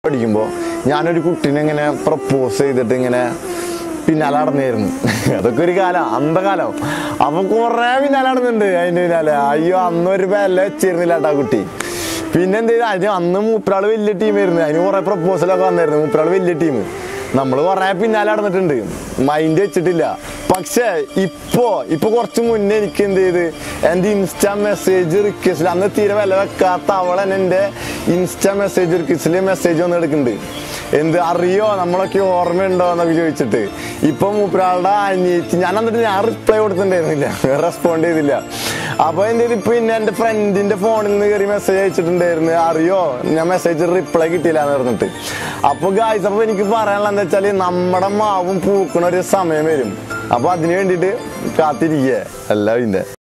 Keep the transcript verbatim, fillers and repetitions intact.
പഠിക്കുമ്പോൾ ഞാനൊരു കുട്ടീനെ ഇങ്ങനെ പ്രപ്പോസ് ചെയ്തിട്ട് ഇങ്ങനെ പിന്നാലെ നടന്നായിരുന്നു. അതൊക്കെ ഒരു കാലം, അന്ധകാലം. അപ്പൊ കുറെ പിന്നാലെ നടന്നുണ്ട് അതിന്റെ പിന്നാലെ. അയ്യോ അന്നൊരു വില വെച്ചിരുന്നില്ല കേട്ടോ കുട്ടി. പിന്നെ എന്ത് ചെയ്താൽ അതിന് അന്ന് മൂപ്പരാള് വലിയ ടീമായിരുന്നു. അതിന് കുറെ പ്രപ്പോസലൊക്കെ വന്നായിരുന്നു. മൂപ്പരാള് വലിയ ടീം. നമ്മൾ കുറെ പിന്നാലെ നടന്നിട്ടുണ്ട്, മൈൻഡ് വെച്ചിട്ടില്ല. പക്ഷെ ഇപ്പോ ഇപ്പൊ കുറച്ച് മുന്നേ എനിക്ക് എന്ത് ചെയ്ത് എൻ്റെ ഇൻസ്റ്റാ മെസ്സേജ് റിക്വസ്റ്റിൽ അന്ന് തീരെ വില വെക്കാത്ത അവൾ തന്നെ എൻ്റെ ഇൻസ്റ്റാ മെസ്സേജ് റിക്വസ്റ്റിൽ മെസ്സേജ് വന്ന് എടുക്കുന്നുണ്ട്. എന്ത് അറിയോ നമ്മളൊക്കെ ഓർമ്മയുണ്ടോ എന്നൊക്കെ ചോദിച്ചിട്ട്. ഇപ്പൊ മൂപ്പരാളുടെ അനിയത്തി ഞാൻ എന്നിട്ട് ഞാൻ റിപ്ലൈ കൊടുത്തിട്ടുണ്ടായിരുന്നില്ല, റെസ്പോണ്ട് ചെയ്തില്ല. അപ്പൊ എന്ത് ചെയ്ത് ഇപ്പൊ പിന്നെ എൻ്റെ ഫ്രണ്ടിന്റെ ഫോണിൽ നിന്ന് കയറി മെസ്സേജ് അയച്ചിട്ടുണ്ടായിരുന്നു, അറിയോ ഞാൻ മെസ്സേജ് റിപ്ലൈ കിട്ടിയില്ല എന്ന് പറഞ്ഞിട്ട്. അപ്പൊ ഗായ്സ്, അപ്പൊ എനിക്ക് പറയാനുള്ള എന്താ വെച്ചാല് നമ്മുടെ മാവും പൂക്കണ ഒരു സമയം വരും. അപ്പൊ അതിന് വേണ്ടിയിട്ട് കാത്തിരിക്കുക എല്ലാവരും.